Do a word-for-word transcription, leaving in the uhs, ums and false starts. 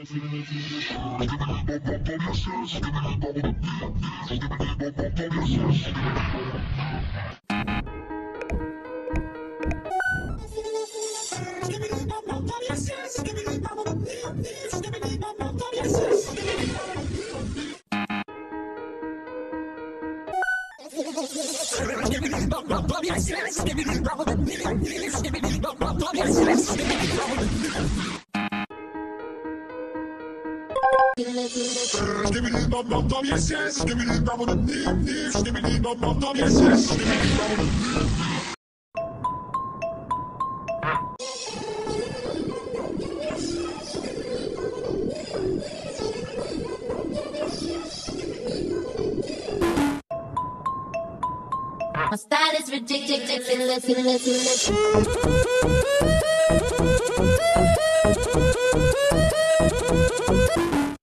Skibidi bop bop bop yes yes. Skibidi bop bop deep deep. Skibidi bop bop bop yes yes. Skibidi bop bop My style is ridiculous, ridiculous, ridiculous.